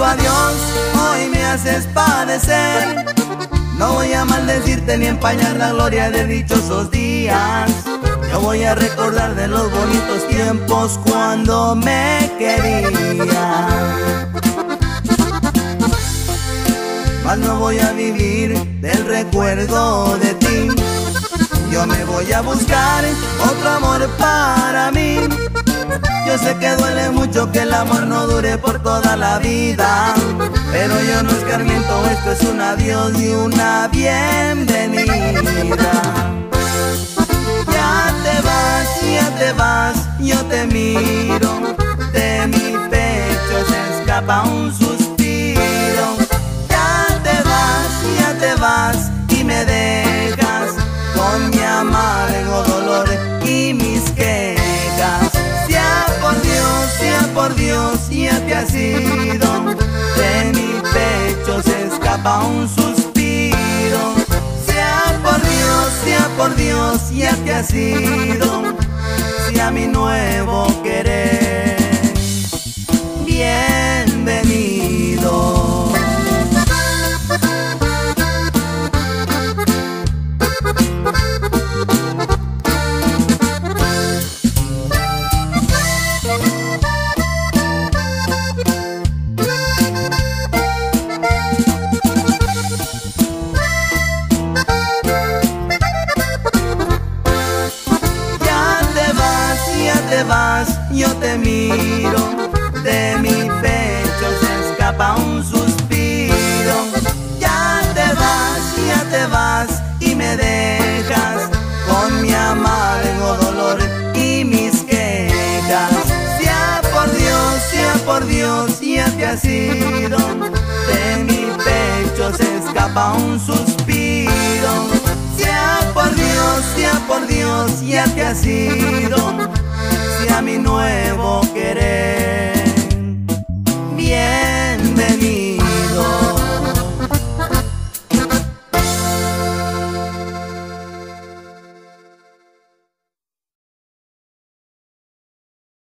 tu adiós hoy me haces padecer. No voy a maldecirte ni empañar la gloria de dichosos días. Yo voy a recordar de los bonitos tiempos cuando me querías. Mas no voy a vivir del recuerdo de ti. Yo me voy a buscar otro amor para mí. Yo sé que duele mucho que el amor no dure por toda la vida, pero yo no escarmiento, esto es un adiós y una bienvenida. Ya te vas, yo te miro, de mi pecho se escapa un suspiro. Ya te vas y me dejas con mi amargo dolor y mis quejas. Sea por Dios, ya te has ido, de mi pecho se escapa un suspiro. Sea por Dios, ya te has ido, sea mi nuevo querer. Bienvenido. Yo te miro, de mi pecho se escapa un suspiro. Ya te vas y me dejas con mi amargo dolor y mis quejas. Sea por Dios, ya te has ido, de mi pecho se escapa un suspiro. Sea por Dios, ya te has ido, sea mi nuevo